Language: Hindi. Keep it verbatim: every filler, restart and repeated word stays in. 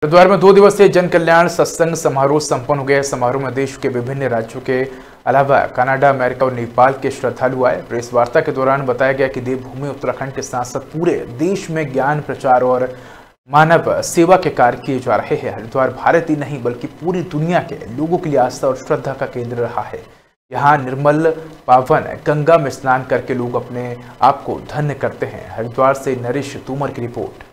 हरिद्वार में दो दिवसीय जन कल्याण सत्संग समारोह संपन्न हो गया। समारोह में देश के विभिन्न राज्यों के अलावा कनाडा, अमेरिका और नेपाल के श्रद्धालु आए। प्रेस वार्ता के दौरान बताया गया कि देवभूमि उत्तराखंड के साथ साथ पूरे देश में ज्ञान प्रचार और मानव सेवा के कार्य किए जा रहे हैं। हरिद्वार भारत ही नहीं बल्कि पूरी दुनिया के लोगों के लिए आस्था और श्रद्धा का केंद्र रहा है। यहाँ निर्मल पावन गंगा में स्नान करके लोग अपने आप को धन्य करते हैं। हरिद्वार से नरेश तोमर की रिपोर्ट।